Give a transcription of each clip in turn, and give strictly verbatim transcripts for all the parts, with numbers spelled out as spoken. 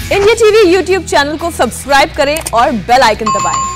India TV YouTube channel को subscribe करें और बेल आइकन दबाएं।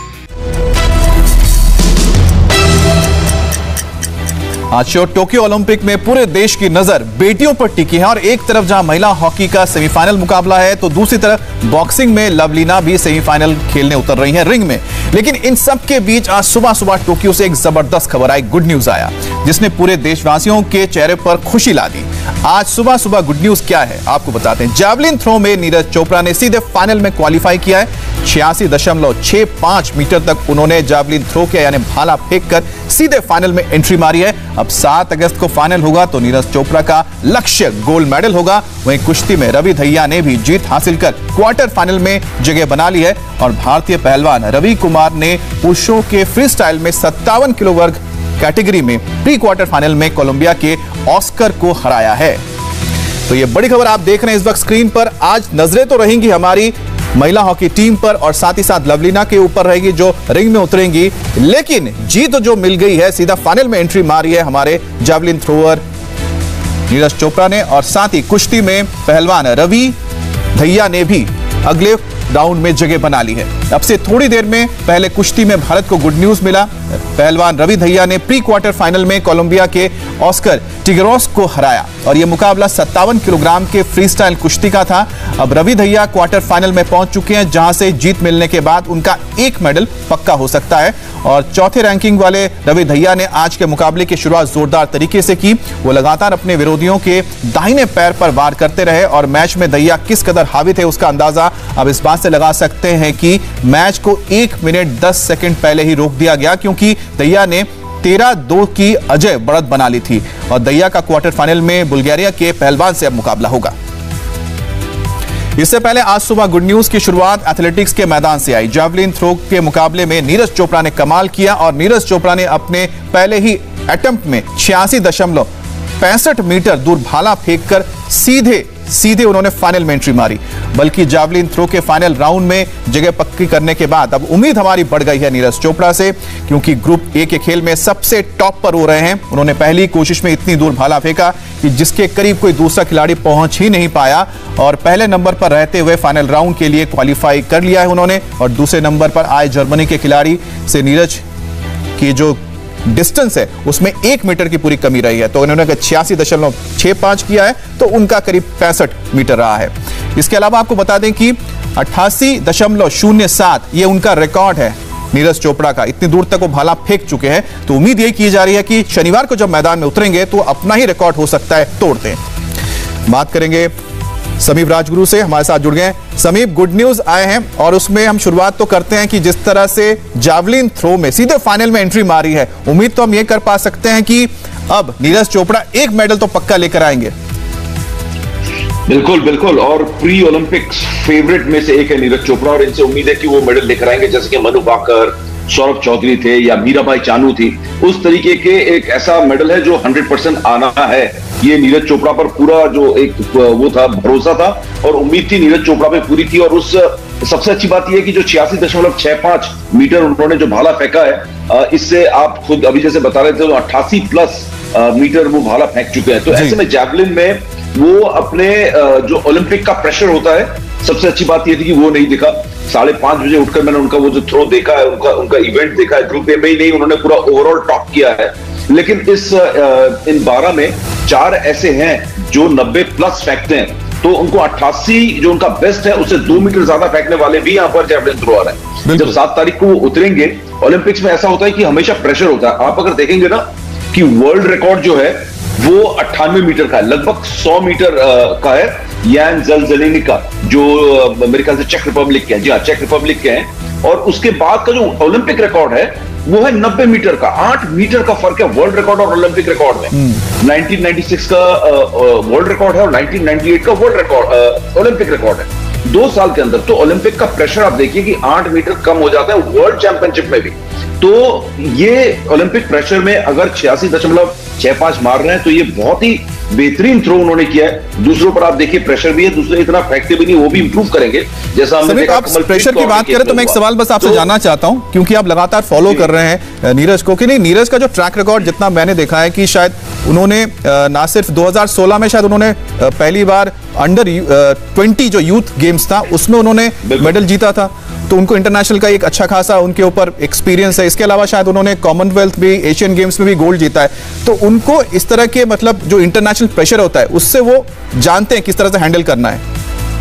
आज टोक्यो ओलंपिक में पूरे देश की नजर बेटियों पर टिकी है और एक तरफ जहां महिला हॉकी का सेमीफाइनल मुकाबला है तो दूसरी तरफ बॉक्सिंग में लवलीना भी सेमीफाइनल खेलने उतर रही हैं रिंग में। लेकिन इन सब के बीच आज सुबह सुबह टोक्यो से एक जबरदस्त खबर आई, गुड न्यूज आया जिसने पूरे देशवासियों के चेहरे पर खुशी ला दी। आज सुबह सुबह गुड न्यूज क्या है आपको बताते हैं। जैवलिन थ्रो में नीरज चोपड़ा ने सीधे फाइनल में क्वालिफाई किया है। छियासी दशमलव छह पांच मीटर तक उन्होंने जैवलिन थ्रो के यानी भाला फेंक कर सीधे फाइनल में एंट्री मारी है। अब सात अगस्त को फाइनल होगा तो नीरज चोपड़ा का लक्ष्य गोल्ड मेडल होगा। वहीं कुश्ती में रवि दहिया ने भी जीत हासिल कर क्वार्टर फाइनल में जगह बना ली है और भारतीय पहलवान रवि कुमार ने पुरुषों के फ्री स्टाइल में सत्तावन किलो वर्ग कैटेगरी में प्री क्वार्टर फाइनल में कोलंबिया के ऑस्कर को हराया है। तो ये बड़ी खबर आप देख रहे हैं इस वक्त स्क्रीन पर। आज नजरें तो रहेंगी हमारी महिला हॉकी टीम पर और साथ ही साथ लवलीना के ऊपर रहेगी जो रिंग में उतरेंगी, लेकिन जीत जो मिल गई है, सीधा फाइनल में एंट्री मारी है हमारे जैवलिन थ्रोअर नीरज चोपड़ा ने और साथ ही कुश्ती में पहलवान रवि दहिया ने भी अगले राउंड में जगह बना ली है। अब से थोड़ी देर में पहले कुश्ती में भारत को गुड न्यूज मिला। पहलवान रवि दहिया ने प्री क्वार्टर फाइनल में कोलंबिया के ऑस्कर टिगरोस को हराया और यह मुकाबला सत्तावन किलोग्राम के फ्रीस्टाइल कुश्ती का था। अब रवि दहिया क्वार्टर फाइनल में पहुंच चुके हैं जहां से जीत मिलने के बाद उनका एक मेडल पक्का हो सकता है और चौथे रैंकिंग वाले रवि दहिया ने आज के मुकाबले की शुरुआत जोरदार तरीके से की। वो लगातार अपने विरोधियों के दाहिने पैर पर वार करते रहे और मैच में दहिया किस कदर हावी थे उसका अंदाजा अब इस बात से लगा सकते हैं कि मैच को एक मिनट दस सेकंड पहले ही रोक दिया गया क्योंकि दहिया ने तेरह दो की अजय बढ़त बना ली थी और दहिया का क्वार्टर फाइनल में बुल्गारिया के पहलवान से अब मुकाबला होगा। इससे पहले आज सुबह गुड न्यूज की शुरुआत एथलेटिक्स के मैदान से आई। जैवलिन थ्रो के मुकाबले में नीरज चोपड़ा ने कमाल किया और नीरज चोपड़ा ने अपने पहले ही अटेम्प्ट में छियासी दशमलव पैंसठ मीटर दूर भाला फेंक कर सीधे सीधे उन्होंने फाइनल में एंट्री मारी। बल्कि जैवलिन थ्रो के फाइनल राउंड में जगह पक्की करने के बाद अब उम्मीद हमारी बढ़ गई है नीरज चोपड़ा से क्योंकि ग्रुप ए के खेल में सबसे टॉप पर हो रहे हैं। उन्होंने पहली कोशिश में इतनी दूर भाला फेंका कि जिसके करीब कोई दूसरा खिलाड़ी पहुंच ही नहीं पाया और पहले नंबर पर रहते हुए फाइनल राउंड के लिए क्वालिफाई कर लिया है उन्होंने। और दूसरे नंबर पर आए जर्मनी के खिलाड़ी से नीरज की जो डिस्टेंस है उसमें एक मीटर की पूरी कमी रही है तो उन्होंने छियासी दशमलव छह पांच किया है तो उनका करीब पैंसठ मीटर रहा है। इसके अलावा आपको बता दें कि अट्ठासी दशमलव शून्य सात ये उनका रिकॉर्ड है नीरज चोपड़ा का। इतनी दूर तक वो भाला फेंक चुके हैं तो उम्मीद यही की जा रही है कि शनिवार को जब मैदान में उतरेंगे तो अपना ही रिकॉर्ड हो सकता है तोड़ते हैं। बात करेंगे समीप राजगुरु से, हमारे साथ जुड़ गए। समीप, गुड न्यूज आए हैं और उसमें हम शुरुआत तो करते हैं कि जिस तरह से जैवलिन थ्रो में सीधे फाइनल में एंट्री मारी है, उम्मीद तो हम ये कर पा सकते हैं कि अब नीरज चोपड़ा एक मेडल तो पक्का लेकर आएंगे। बिल्कुल बिल्कुल और प्री ओलंपिक्स फेवरेट में से एक है नीरज चोपड़ा और इनसे उम्मीद है कि वो मेडल लेकर आएंगे जैसे कि मनु भाकर, सौरभ चौधरी थे या मीराबाई चानू थी। उस तरीके के एक ऐसा मेडल है जो हंड्रेड परसेंट आना है। ये नीरज चोपड़ा पर पूरा जो एक वो था भरोसा था और उम्मीद थी नीरज चोपड़ा पे पूरी थी। और उस सबसे अच्छी बात यह है कि जो छियासी दशमलव छह पांच मीटर उन्होंने जो भाला फेंका है इससे आप खुद अभी जैसे बता रहे थे तो अट्ठासी प्लस मीटर वो भाला फेंक चुके हैं। तो ऐसे में जैवलिन में वो अपने जो ओलंपिक का प्रेशर होता है, सबसे अच्छी बात यह थी कि वो नहीं दिखा। साढ़े पांच बजे उठकर मैंने उनका वो जो थ्रो देखा है, उनका उनका इवेंट देखा है। ग्रुप ए में ही नहीं, उन्होंने पूरा ओवरऑल टॉप किया है। लेकिन इस इन बारह में चार ऐसे हैं जो नब्बे प्लस फेंकते हैं तो उनको अट्ठासी जो उनका बेस्ट है उससे दो मीटर ज्यादा फेंकने वाले भी यहाँ पर जैवलिन थ्रोअर है। जब सात तारीख को वो उतरेंगे ओलंपिक्स में ऐसा होता है कि हमेशा प्रेशर होता है। आप अगर देखेंगे ना कि वर्ल्ड रिकॉर्ड जो है वो अट्ठानवे मीटर का है, लगभग सौ मीटर का है। यान ज़लज़लेनी का जो मेरे ख्याल से चेक रिपब्लिक के हैं, जी हाँ चेक रिपब्लिक के हैं। और उसके बाद का जो ओलंपिक रिकॉर्ड है वो है नब्बे मीटर का। आठ मीटर का फर्क है वर्ल्ड रिकॉर्ड और ओलंपिक रिकॉर्ड में। नाइनटीन नाइंटी सिक्स का वर्ल्ड रिकॉर्ड है और नाइनटीन नाइंटी एट का वर्ल्ड रिकॉर्ड ओलंपिक रिकॉर्ड है। दो साल के अंदर तो ओलंपिक का प्रेशर आप देखिए कि आठ मीटर कम हो जाता है वर्ल्ड चैंपियनशिप में भी। तो ये ओलंपिक प्रेशर में अगर छियासी दशमलव छह पांच मार रहे हैं तो ये बहुत ही बेहतरीन थ्रो उन्होंने किया है। दूसरों पर आप देखिए प्रेशर भी है, दूसरे इतना फेंकते भी नहीं, वो भी इंप्रूव करेंगे। जैसा हमने देखा आप प्रेशर की बात करें तो मैं एक सवाल बस आपसे तो, जानना चाहता हूं क्योंकि आप लगातार फॉलो कर रहे हैं नीरज को कि नहीं, नीरज का जो ट्रैक रिकॉर्ड जितना मैंने देखा है कि शायद उन्होंने ना सिर्फ दो हज़ार सोलह में शायद उन्होंने पहली बार अंडर ट्वेंटी जो यूथ गेम्स था उसमें उन्होंने मेडल जीता था, तो उनको इंटरनेशनल का एक अच्छा खासा उनके ऊपर एक्सपीरियंस है। इसके अलावा शायद उन्होंने कॉमनवेल्थ भी, एशियन गेम्स में भी गोल्ड जीता है, तो उनको इस तरह के मतलब जो इंटरनेशनल प्रेशर होता है उससे वो जानते हैं किस तरह से हैंडल करना है।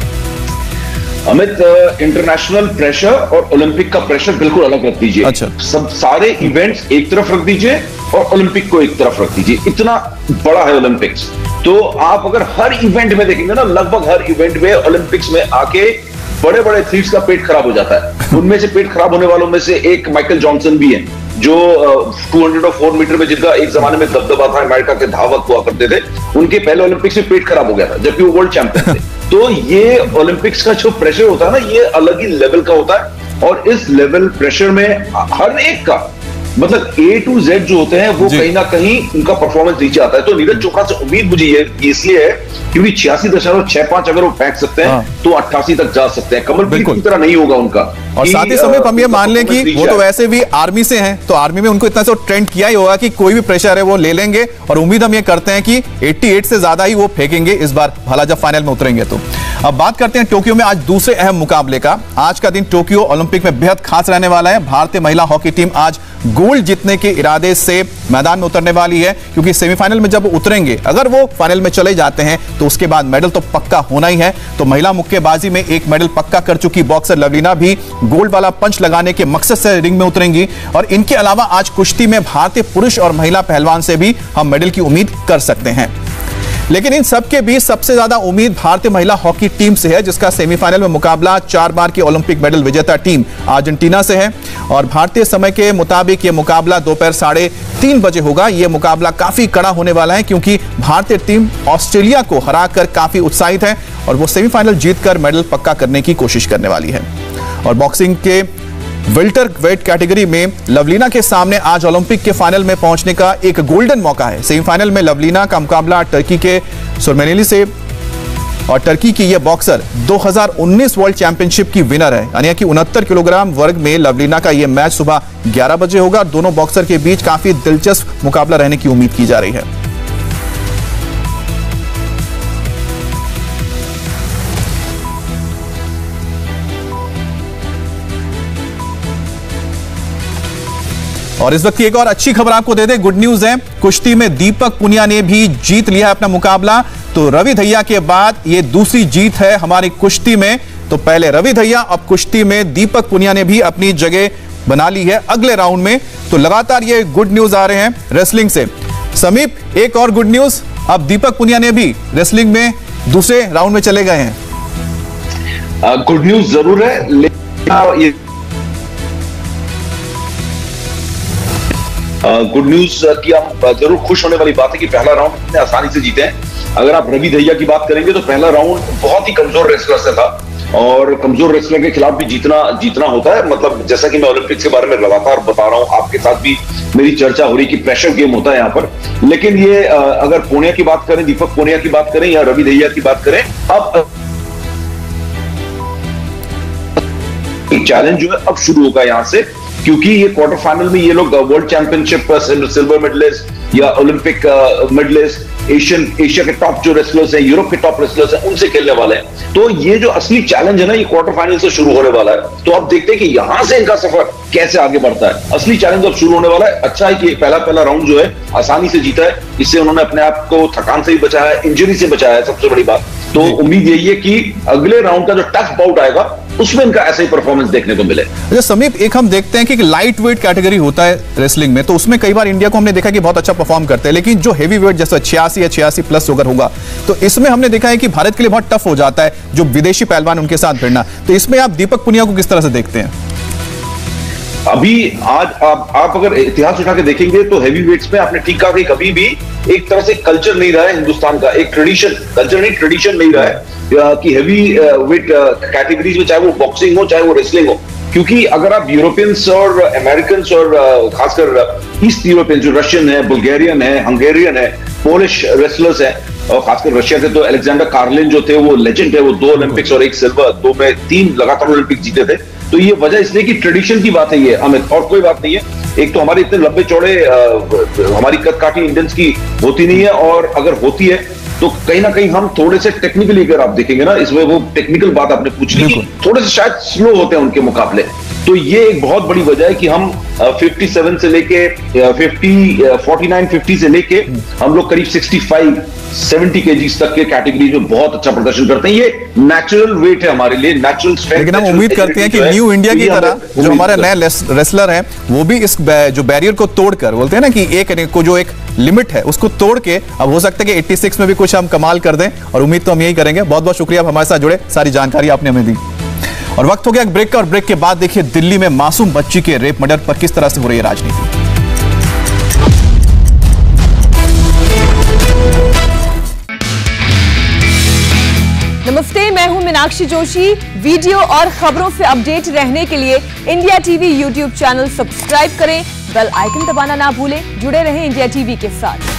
अमित, इंटरनेशनल प्रेशर और ओलंपिक का प्रेशर बिल्कुल अलग रख दीजिए। अच्छा। सब सारे इवेंट्स एक तरफ रख दीजिए और ओलंपिक को एक तरफ रख दीजिए, इतना बड़ा है ओलंपिक्स। तो आप अगर हर इवेंट में देखेंगे ना, लगभग हर इवेंट में ओलंपिक्स में आके बड़े बड़े एथलीट्स का पेट खराब हो जाता है। उनमें से पेट खराब होने वालों में से एक माइकल जॉनसन भी है, जो दो सौ और चार मीटर में जिनका एक जमाने में दबदबा था, अमेरिका के धावक हुआ करते थे, उनके पहले ओलंपिक्स में पेट खराब हो गया था जबकि वो वर्ल्ड चैंपियन थे। तो ये ओलंपिक्स का जो प्रेशर होता है ना, ये अलग ही लेवल का होता है, और इस लेवल प्रेशर में हर एक का मतलब ए टू जेड जो होते हैं वो कहीं ना कहीं उनका परफॉर्मेंस नीचे आता है। तो नीरज चोपड़ा से उम्मीद मुझे ये इसलिए है क्योंकि छियासी दशमलव छह पांच अगर वो फेंक सकते हैं, हाँ। तो अट्ठासी तक जा सकते हैं। कमलप्रीत की तरह नहीं होगा उनका। और साथ ही समय हम ये मान लें कि वो तो वैसे भी आर्मी से हैं, तो आर्मी में उनको इतना से ट्रेंड किया ही होगा कि कोई भी प्रेशर है वो ले लेंगे, और उम्मीद हम ये करते हैं कि अट्ठासी से ज्यादा ही वो फेंकेंगे इस बार, भला जब फाइनल में उतरेंगे। तो अब बात करते हैं टोक्यो में आज दूसरे अहम मुकाबले का। आज का दिन टोक्यो ओलंपिक में बेहद खास रहने वाला है। भारतीय महिला हॉकी टीम आज गोल्ड जीतने के इरादे से मैदान में उतरने वाली है, क्योंकि सेमीफाइनल में जब उतरेंगे, अगर वो फाइनल में चले जाते हैं तो उसके बाद मेडल तो पक्का होना ही है। तो महिला मुक्केबाजी में एक मेडल पक्का कर चुकी बॉक्सर लवलीना भी गोल्ड वाला पंच लगाने के मकसद से रिंग में उतरेंगी, और इनके अलावा आज कुश्ती में भारतीय पुरुष और महिला पहलवान से भी हम मेडल की उम्मीद कर सकते हैं। लेकिन इन सब के बीच सबसे ज्यादा उम्मीद भारतीय महिला हॉकी टीम से है, जिसका सेमीफाइनल में मुकाबला चार बार की ओलंपिक मेडल विजेता टीम अर्जेंटीना से है। और भारतीय समय के मुताबिक यह मुकाबला दोपहर साढ़े तीन बजे होगा। यह मुकाबला काफी कड़ा होने वाला है, क्योंकि भारतीय टीम ऑस्ट्रेलिया को हराकर काफी उत्साहित है और वो सेमीफाइनल जीतकर मेडल पक्का करने की कोशिश करने वाली है। और बॉक्सिंग के वेल्टर वेट कैटेगरी में लवलीना के सामने आज ओलंपिक के फाइनल में पहुंचने का एक गोल्डन मौका है। सेमीफाइनल में लवलीना का मुकाबला टर्की के सुरमेनेली से, और टर्की की यह बॉक्सर दो हज़ार उन्नीस वर्ल्ड चैंपियनशिप की विनर है, यानी कि उनहत्तर किलोग्राम वर्ग में लवलीना का यह मैच सुबह ग्यारह बजे होगा। दोनों बॉक्सर के बीच काफी दिलचस्प मुकाबला रहने की उम्मीद की जा रही है। और इस वक्त की एक और अच्छी खबर आपको दे दें, गुड न्यूज है। कुश्ती में दीपक पुनिया ने भी जीत लिया है अपना मुकाबला। तो रवि दहिया के बाद ये दूसरी जीत है हमारी कुश्ती में। तो पहले रवि दहिया, अब कुश्ती में दीपक पुनिया ने भी अपनी जगह बना ली है अगले राउंड में। तो लगातार ये गुड न्यूज आ रहे हैं रेसलिंग से। समीप, एक और गुड न्यूज, अब दीपक पुनिया ने भी रेसलिंग में दूसरे राउंड में चले गए हैं। गुड न्यूज जरूर है, लेकिन ये गुड न्यूज की हम जरूर खुश होने वाली बात है कि पहला राउंड इतने आसानी से जीते हैं। अगर आप रवि दहिया की बात करेंगे तो पहला राउंड बहुत ही कमजोर रेसलर से था, और कमजोर रेसलर के खिलाफ भी जीतना जीतना होता है। मतलब जैसा कि मैं ओलंपिक्स के बारे में लगातार बता रहा हूं, आपके साथ भी मेरी चर्चा हो रही कि प्रेशर गेम होता है यहाँ पर। लेकिन ये अगर पुनिया की बात करें, दीपक पुनिया की बात करें या रवि दहिया की बात करें, अब चैलेंज जो है अब शुरू होगा यहाँ से, क्योंकि ये क्वार्टर फाइनल में ये लोग वर्ल्ड चैंपियनशिप सिल्वर मेडलिस्ट या ओलंपिक मेडलिस्ट, एशियन एशिया के टॉप जो रेसलर्स हैं, यूरोप के टॉप रेसलर्स हैं, उनसे खेलने वाले हैं। तो ये जो असली चैलेंज है ना, ये क्वार्टर फाइनल से शुरू होने वाला है। तो अब देखते हैं कि यहां से इनका सफर कैसे आगे बढ़ता है। असली चैलेंज अब शुरू होने वाला है। अच्छा है कि पहला पहला राउंड जो है आसानी से जीता है, इससे उन्होंने अपने आप को थकान से भी बचाया है, इंजरी से बचाया है, सबसे बड़ी बात। तो उम्मीद यही है कि अगले राउंड का जो टफ बाउट आएगा उसमें इनका ऐसा ही परफॉर्मेंस देखने को मिले। अच्छा समीप, एक हम देखते हैं कि लाइट वेट कैटेगरी होता है रेसलिंग में, तो उसमें कई बार इंडिया को हमने देखा कि बहुत अच्छा परफॉर्म करते हैं, लेकिन जो हेवी वेट जैसे छियासी या छियासी प्लस अगर होगा तो इसमें हमने देखा है कि भारत के लिए बहुत टफ हो जाता है जो विदेशी पहलवान उनके साथ भिड़ना। तो इसमें आप दीपक पुनिया को किस तरह से देखते हैं? अभी आज आप, आप अगर इतिहास उठा के देखेंगे तो हेवी वेट्स में आपने ठीक कहा कि कभी भी एक तरह से कल्चर नहीं रहा है हिंदुस्तान का, एक ट्रेडिशन, कल्चर नहीं ट्रेडिशन नहीं रहा है कि हेवी वेट कैटेगरीज में, चाहे वो बॉक्सिंग हो चाहे वो रेसलिंग हो। क्योंकि अगर आप यूरोपियंस और अमेरिकन और खासकर ईस्ट यूरोपियन जो रशियन है, बुल्गारियन है, हंगेरियन है, पोलिश रेसलर्स हैं, और खासकर रशिया के तो अलेक्जेंडर कार्लिन जो थे वो लेजेंड है, वो दो ओलंपिक्स और एक सिल्वर, दो में तीन लगातार ओलंपिक जीते थे। तो ये वजह इसलिए कि ट्रेडिशन की बात है ये अमित, और कोई बात नहीं है। एक तो हमारे इतने लंबे चौड़े हमारी कद काठी इंडियंस की होती नहीं है, और अगर होती है तो कहीं ना कहीं हम थोड़े से टेक्निकली, अगर आप देखेंगे ना इसमें, वो टेक्निकल बात आपने पूछ ली, थोड़े से शायद स्लो होते हैं उनके मुकाबले। तो ये एक बहुत बड़ी वजह है कि हम सत्तावन से लेके पचास, उनचास, पचास से लेके हम लोग करीब पैंसठ, सत्तर केजीज तक के कैटेगरी में बहुत अच्छा प्रदर्शन करते हैं। ये नेचुरल वेट है हमारे लिए, नेचुरल स्ट्रेंथ। लेकिन हम उम्मीद करते हैं कि न्यू इंडिया की तरह जो हमारे नए रेसलर हैं वो भी इस जो बैरियर को तोड़कर, बोलते हैं ना कि एक को जो एक लिमिट है उसको तोड़ के अब हो सकता है कि छियासी में भी कुछ हम कमाल कर दें, और उम्मीद तो हम यही करेंगे। बहुत बहुत शुक्रिया आप हमारे साथ जुड़े, सारी जानकारी आपने हमें दी। और वक्त हो गया एक ब्रेक का, और ब्रेक के बाद देखिए दिल्ली में मासूम बच्ची के रेप मर्डर पर किस तरह से हो रही है राजनीति। नमस्ते, मैं हूं मीनाक्षी जोशी। वीडियो और खबरों से अपडेट रहने के लिए India TV YouTube channel subscribe करें, बेल आइकन दबाना ना भूलें। जुड़े रहें इंडिया टीवी के साथ।